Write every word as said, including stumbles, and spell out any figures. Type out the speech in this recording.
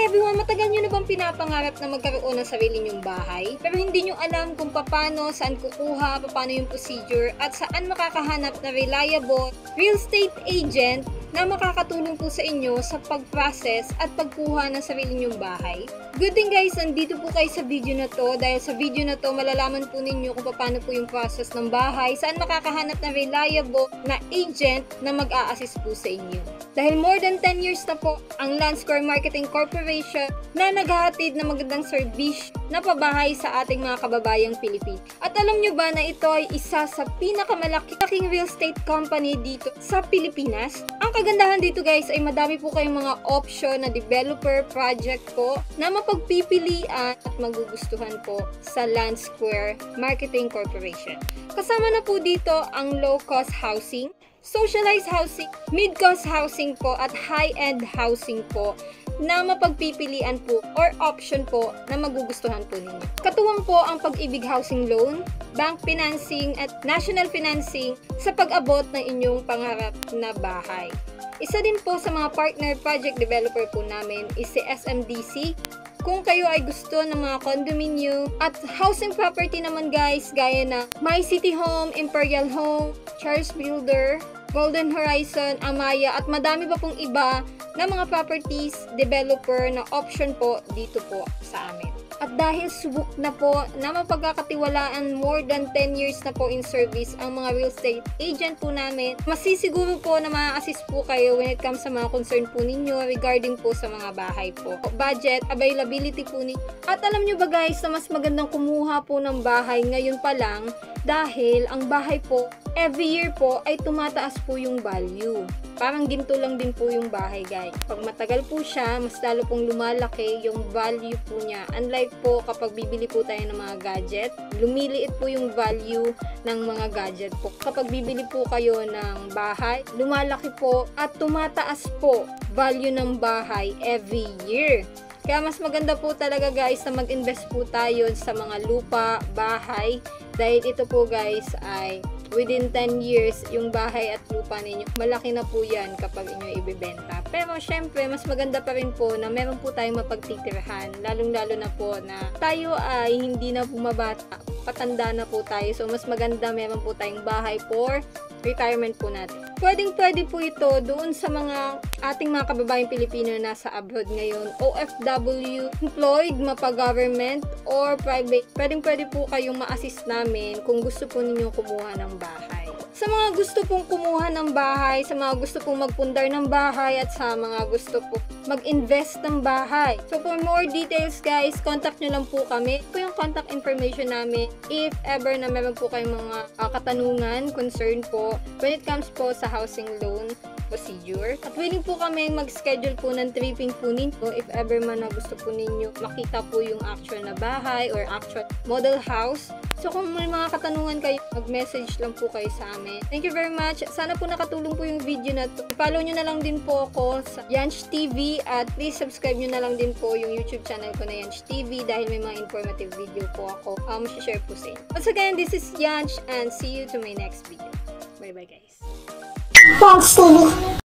Hi everyone! Matagal nyo na bang pinapangarap na magkaroon ng sarili nyong bahay? Pero hindi nyo alam kung paano, saan kukuha, paano yung procedure, at saan makakahanap na reliable real estate agent na makakatulong po sa inyo sa pag-process at pagkuha ng sarili nyong bahay? Good thing guys, nandito po kayo sa video na to dahil sa video na to malalaman po ninyo kung paano po yung process ng bahay, saan makakahanap ng reliable na agent na mag-a-assist po sa inyo. Dahil more than ten years na po ang Landsquare Marketing Corporation na naghahatid ng magandang service na pabahay sa ating mga kababayang Pilipino. At alam nyo ba na ito ay isa sa pinakamalaking real estate company dito sa Pilipinas? Ang kagandahan dito guys ay madami po kayong mga option na developer project po na mapagpipilian at magugustuhan po sa Landsquare Marketing Corporation. Kasama na po dito ang low-cost housing, socialized housing, mid-cost housing po at high-end housing po na mapagpipilian po or option po na magugustuhan po ninyo. Katuwang po ang Pag-ibig Housing Loan, bank financing at national financing sa pag-abot ng inyong pangarap na bahay. Isa din po sa mga partner project developer po namin is si S M D C. Kung kayo ay gusto ng mga condominium at housing property naman guys, gaya na My City Home, Imperial Home, Charles Builder, Golden Horizon, Amaya at madami pa pong iba na mga properties developer na option po dito po sa amin. At dahil subok na po na mapagkakatiwalaan more than ten years na po in service ang mga real estate agent po namin, masisiguro po na ma-assist po kayo when it comes sa mga concern po ninyo regarding po sa mga bahay po. Budget, availability po ninyo. At alam nyo ba guys na mas magandang kumuha po ng bahay ngayon pa lang dahil ang bahay po every year po ay tumataas po yung value. Parang ginto lang din po yung bahay guys. Pag matagal po siya, mas lalo pong lumalaki yung value po niya. Unlike po kapag bibili po tayo ng mga gadget, lumiliit po yung value ng mga gadget po. Kapag bibili po kayo ng bahay, lumalaki po at tumataas po value ng bahay every year. Kaya mas maganda po talaga guys na mag-invest po tayo sa mga lupa, bahay, dahil ito po guys ay within ten years, yung bahay at lupa ninyo, malaki na po yan kapag inyo ibibenta. Pero syempre, mas maganda pa rin po na meron po tayong mapagtitirhan, lalong-lalo na po na tayo ay hindi na bumabata, patanda na po tayo. So, mas maganda meron po tayong bahay for retirement po natin. Pwedeng pwede po ito doon sa mga ating mga kababayang Pilipino na nasa abroad ngayon, O F W, employed, mapa-government, or private. Pwedeng pwede po kayong ma-assist namin kung gusto po ninyong kumuha ng bahay. Sa mga gusto pong kumuha ng bahay, sa mga gusto pong magpundar ng bahay, at sa mga gusto po mag-invest ng bahay. So for more details guys, contact nyo lang po kami. Ito yung contact information namin if ever na meron po kayong mga uh, katanungan, concern po when it comes po sa housing loan procedure. At willing po kami mag-schedule po ng tripping po ninyo if ever man na gusto po ninyo makita po yung actual na bahay or actual model house. So kung may mga katanungan kayo, mag-message lang po kayo sa amin. Thank you very much. Sana po nakatulong po yung video na to. Follow nyo na lang din po ako sa Yanch T V at please subscribe nyo na lang din po yung YouTube channel ko na Yanch T V dahil may mga informative video po ako um, share po sa inyo. Once again, this is Yanch and see you to my next video. Bye bye guys. Yanch T V.